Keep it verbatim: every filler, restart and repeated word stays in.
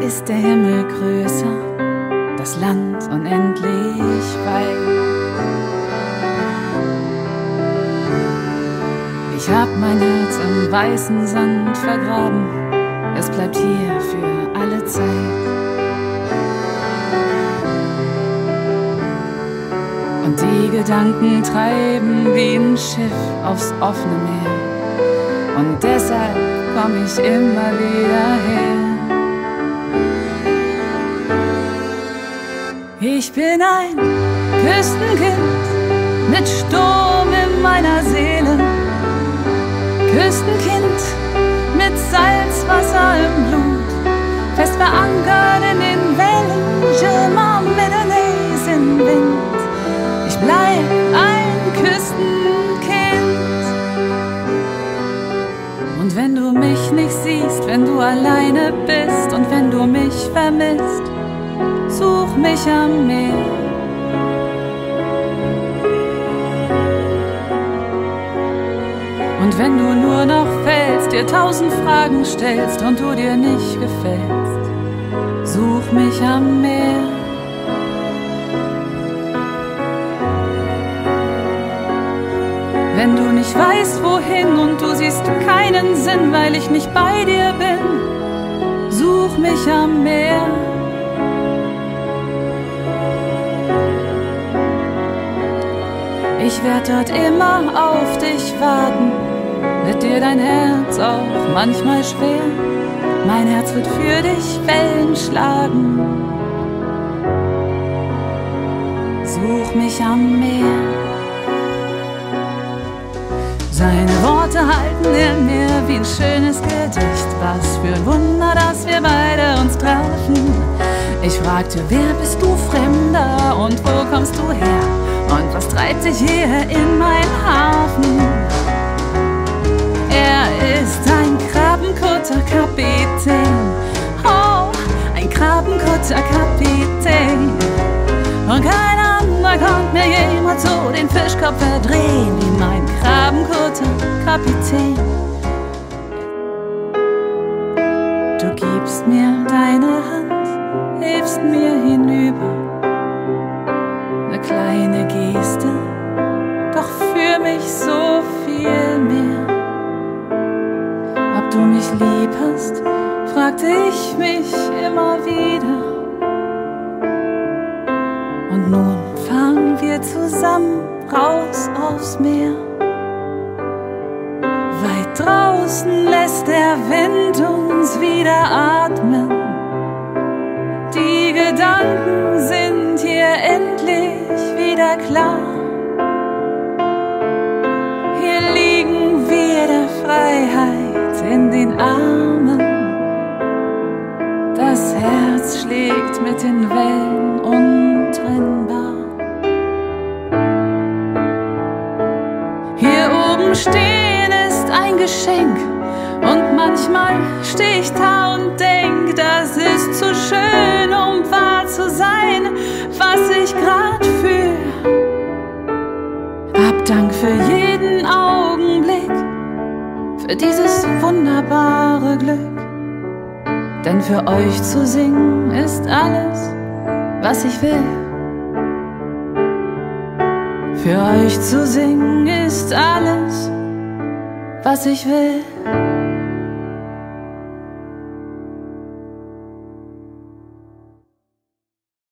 ist der Himmel größer, das Land unendlich weit. Ich hab mein Herz im weißen Sand vergraben, es bleibt hier für alle Zeit. Und die Gedanken treiben wie ein Schiff aufs offene Meer. Und deshalb komm ich immer wieder her. Ich bin ein Küstenkind mit Sturm in meiner Seele. Küstenkind mit Salzwasser im Blut, fest verankert in den Wellen, je m'emmène im Wind. Ich bleib ein Küstenkind. Und wenn du mich nicht siehst, wenn du alleine bist und wenn du mich vermisst, such mich am Meer. Und wenn du nur noch fällst, dir tausend Fragen stellst und du dir nicht gefällst, such mich am Meer. Wenn du nicht weißt, wohin und du siehst keinen Sinn, weil ich nicht bei dir bin, such mich am Meer. Ich werd dort immer auf dich warten, wird dir dein Herz auch manchmal schwer? Mein Herz wird für dich Wellen schlagen. Such mich am Meer. Seine Worte halten in mir wie ein schönes Gedicht. Was für ein Wunder, dass wir beide uns treffen. Ich fragte, wer bist du, Fremder, und wo kommst du her? Und was treibt dich hier in meinen Hafen? Er ist ein Krabbenkutter-Kapitän. Oh, ein Krabbenkutter-Kapitän. Und kein anderer konnte mir jemals so den Fischkopf verdrehen wie mein Krabbenkutter-Kapitän. Du gibst mir deine Hand, hilfst mir hinüber. Eine kleine Geste, doch für mich so viel mehr. Ob du mich lieb hast, fragte ich mich immer wieder. Und nun fahren wir zusammen raus aufs Meer. Weit draußen lässt der Wind uns wieder atmen. Die Gedanken sind hier endlich wieder klar. Hier liegen wir der Freiheit in den Armen. Das Herz schlägt mit den Wellen untrennbar. Hier oben stehen ist ein Geschenk. Und manchmal steh ich da und denk, das ist zu schön, um wahr zu sein, was ich grad fühl. Hab Dank für jeden Augenblick, für dieses wunderbare Glück. Denn für euch zu singen ist alles, was ich will. Für euch zu singen ist alles, was ich will.